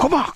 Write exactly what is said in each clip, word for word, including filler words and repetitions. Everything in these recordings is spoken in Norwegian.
Kom bak!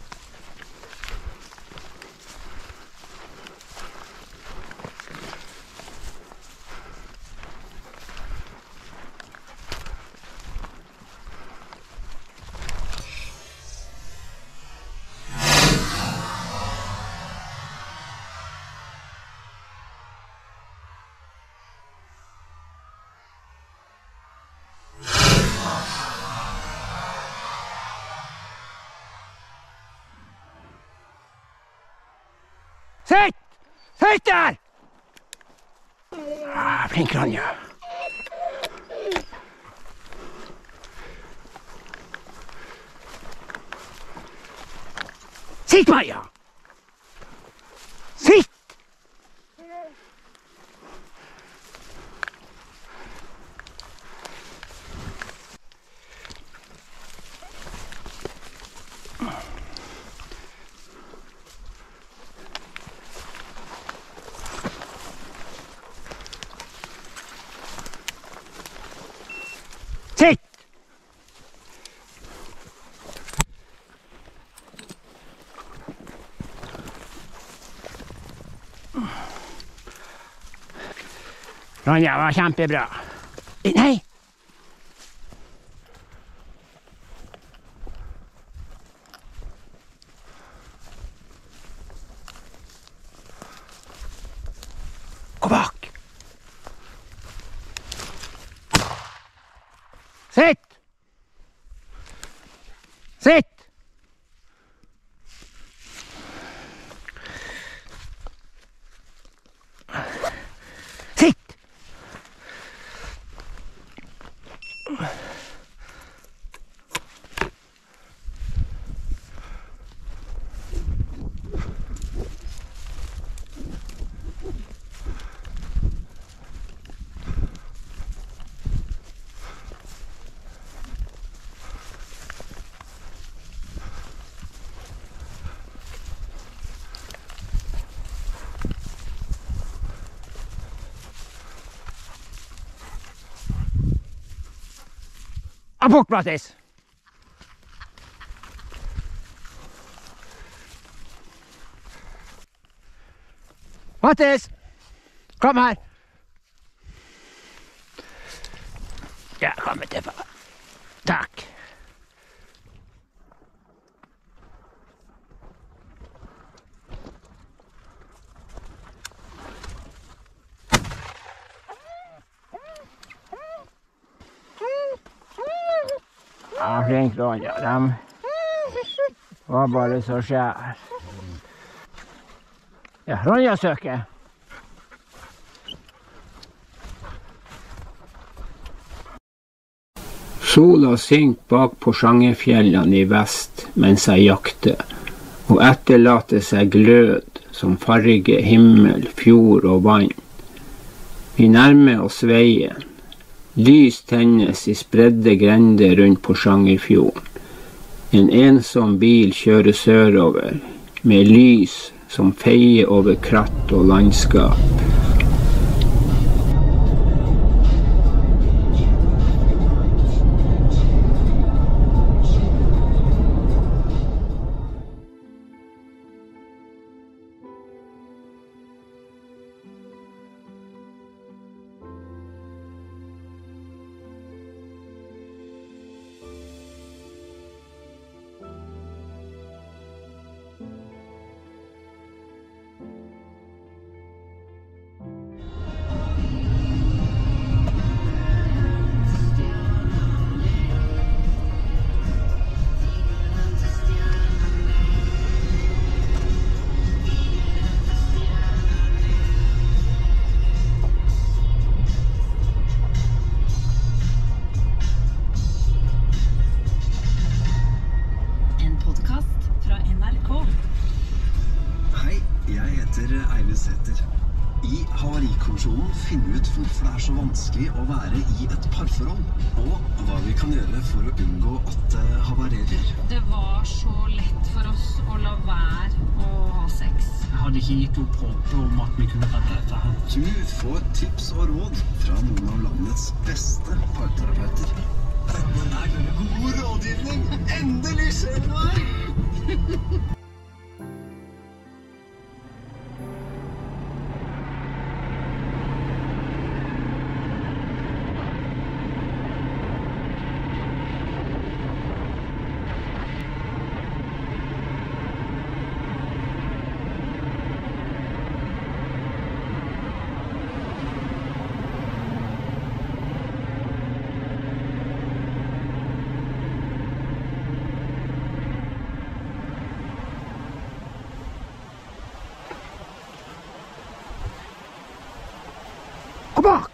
Sitt! Sitt der! Ah, flink Ronja. Sitt, Maja! Sitt! Sitt! Ronja var kjempebra. Nei! Gå bak! Sitt! Sitt! Sitt! Bort, Mattis! Mattis! Kom her! Ja, kom til far. Takk. Ja, flink Ronja. De var bare så skjær. Ja, Ronja søker. Sola synker bak på Sjangerfjellene i vest mens jeg jakter, og etterlater seg glød som farger himmel, fjord og vann. Vi nærmer oss veien. Lys tennes i spredde grender rundt på Sjangerfjorden. En ensom bil kjører sørover, med lys som feier over kratt og landskap. I Havarikommisjonen finner ut hvorfor det er så vanskelig å være i et parforhold, og hva vi kan gjøre for å unngå at det havarerer. Det var så lett for oss å la være å ha sex. Jeg hadde ikke gitt opp håpet om at vi kunne redde dette her. Du får tips og råd fra noen av landets beste parterapeuter. Men er det god rådgivning? Endelig skjer det noe! Gå bak!